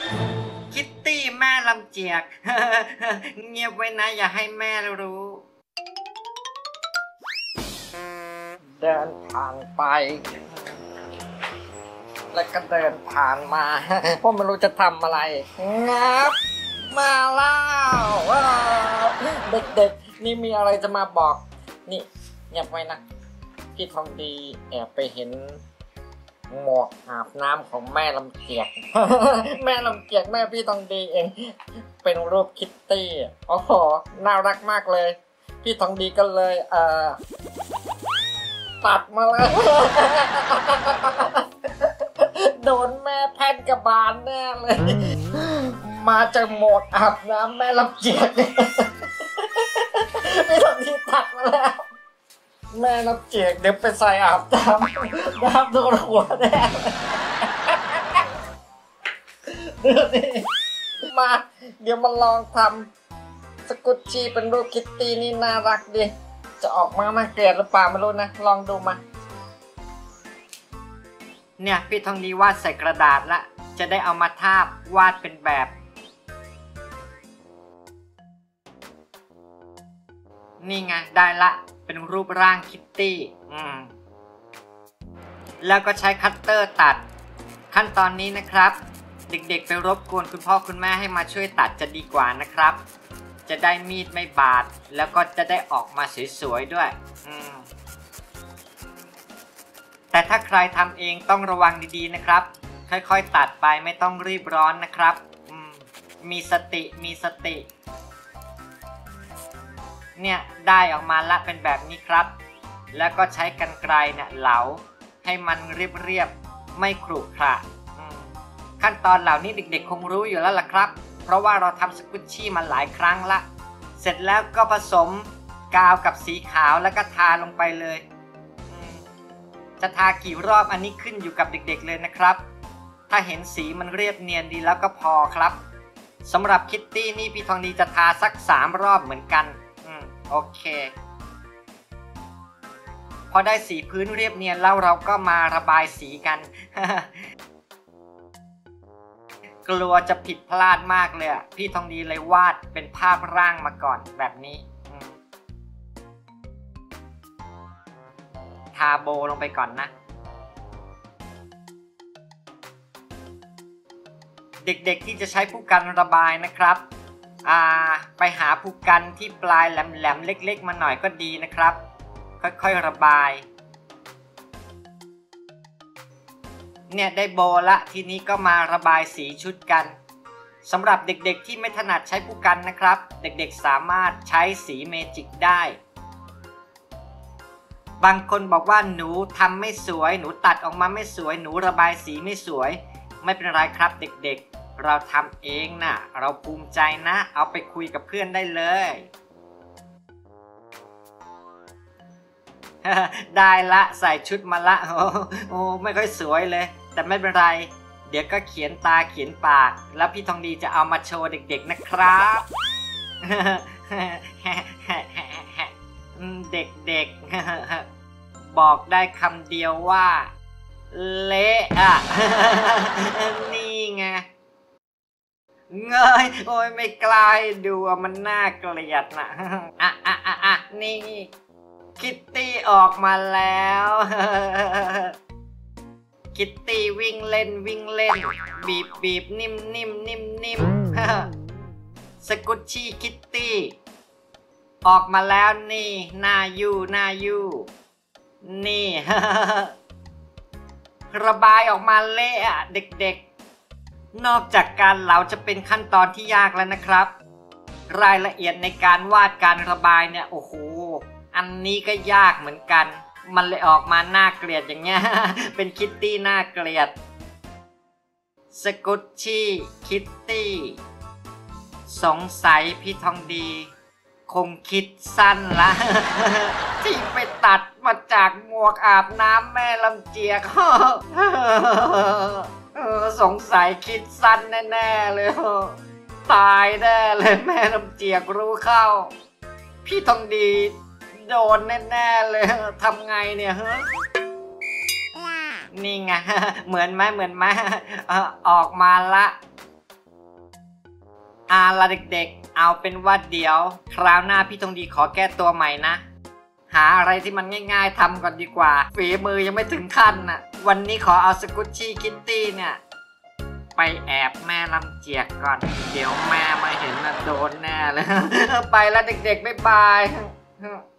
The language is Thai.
คิตตี้แม่ลำเจียก เงียบไว้นะอย่าให้แม่รู้ เดินผ่านไปแล้วก็เดินผ่านมาเพราะไม่รู้จะทำอะไรงับมาแล้วเด็กๆนี่มีอะไรจะมาบอกนี่เงียบไว้นะพี่ทองดีแอบไปเห็นหมวกอาบน้ำของแม่ลำเจียก แม่ลำเจียกแม่พี่ทองดีเองเป็นรูปคิตตี้โอ้โหน่ารักมากเลยพี่ทองดีก็เลยตัดมาเลย โดนแม่แพนกระบาลแน่เลย มาจากหมวกอาบน้ำแม่ลำเจียก พี่ทองดีตัดมาแล้วแม่ลำเจียกเดี๋ยวไปใส่อาบน้ำโดนหัวแน่เดี๋ยวนี้มาเดี๋ยวมาลองทำสกุชชี่เป็นรูปคิตตี้นี่น่ารักดีจะออกมาน่าเกลียดหรือเปล่าไม่รู้นะลองดูมาเนี่ยพี่ทองดีวาดใส่กระดาษละจะได้เอามาทาบวาดเป็นแบบนี่ไงได้ละเป็นรูปร่างคิตตี้แล้วก็ใช้คัตเตอร์ตัดขั้นตอนนี้นะครับเด็กๆไปรบกวนคุณพ่อคุณแม่ให้มาช่วยตัดจะดีกว่านะครับจะได้มีดไม่บาดแล้วก็จะได้ออกมาสวยๆด้วยแต่ถ้าใครทำเองต้องระวังดีๆนะครับค่อยๆตัดไปไม่ต้องรีบร้อนนะครับมีสติเนี่ยได้ออกมาละเป็นแบบนี้ครับแล้วก็ใช้กรรไกรเนี่ยเหลาให้มันเรียบๆไม่ขรุขระขั้นตอนเหล่านี้เด็กๆคงรู้อยู่แล้วล่ะครับเพราะว่าเราทำสกุชชี่มาหลายครั้งละเสร็จแล้วก็ผสมกาวกับสีขาวแล้วก็ทาลงไปเลยจะทากี่รอบอันนี้ขึ้นอยู่กับเด็กๆเลยนะครับถ้าเห็นสีมันเรียบเนียนดีแล้วก็พอครับสำหรับคิตตี้นี่พี่ทองดีจะทาสัก3 รอบเหมือนกันโอเคพอได้สีพื้นเรียบเนียนแล้วเราก็มาระบายสีกัน กลัวจะผิดพลาดมากเลยพี่ทองดีเลยวาดเป็นภาพร่างมาก่อนแบบนี้ทาโบลงไปก่อนนะเด็กๆที่จะใช้ผู้กันระบายนะครับไปหาผู้กันที่ปลายแหลมๆเล็กๆมาหน่อยก็ดีนะครับค่อยๆระบายเนี่ยได้โบละทีนี้ก็มาระบายสีชุดกันสำหรับเด็กๆที่ไม่ถนัดใช้ผู้กันนะครับเด็กๆสามารถใช้สีเมจิกได้บางคนบอกว่าหนูทำไม่สวยหนูตัดออกมาไม่สวยหนูระบายสีไม่สวยไม่เป็นไรครับเด็กๆเราทำเองนะเราภูมิใจนะเอาไปคุยกับเพื่อนได้เลย ได้ละใส่ชุดมาละโอ้ไม่ค่อยสวยเลยแต่ไม่เป็นไรเดี๋ยวก็เขียนตาเขียนปากแล้วพี่ทองดีจะเอามาโชว์เด็กๆนะครับ เด็กๆบอกได้คำเดียวว่าเละนี่ไงเงยโอ้ยไม่กล้าดูมันน่าเกลียดนะนี่คิตตี้ออกมาแล้วคิตตี้วิ่งเล่นบีบนิ่มสกุชชี่คิตตี้ออกมาแล้วนี่หน้ายู่นี่ ระบายออกมาเละเด็กๆนอกจากการเหลาจะเป็นขั้นตอนที่ยากแล้วนะครับรายละเอียดในการวาดการระบายเนี่ยโอ้โหอันนี้ก็ยากเหมือนกันมันเลยออกมาน่าเกลียดอย่างเงี้ย เป็นคิตตี้น่าเกลียดสกุชชี่คิตตี้สงสัยพี่ทองดีคงคิดสั้นละ ที่ไปตัดมาจากหมวกอาบน้ำแม่ลำเจียก สงสัยคิดสั้นแน่ๆเลยตายแน่เลยแม่ลำเจียกรู้เข้าพี่ทองดีโดนแน่ๆเลยทำไงเนี่ยฮะนี่ไง เหมือนไหมออกมาละละเด็กๆเอาเป็นว่าเดี๋ยวคราวหน้าพี่ทองดีขอแก้ตัวใหม่นะหาอะไรที่มันง่ายๆทำก่อนดีกว่าฝีมือยังไม่ถึงขั้นน่ะวันนี้ขอเอาสกุชชี่คิตตี้เนี่ยไปแอบแม่ลำเจียกก่อนเดี๋ยวแม่มาเห็นน่ะโดนแน่เลย ไปแล้วเด็กๆบ๊ายบาย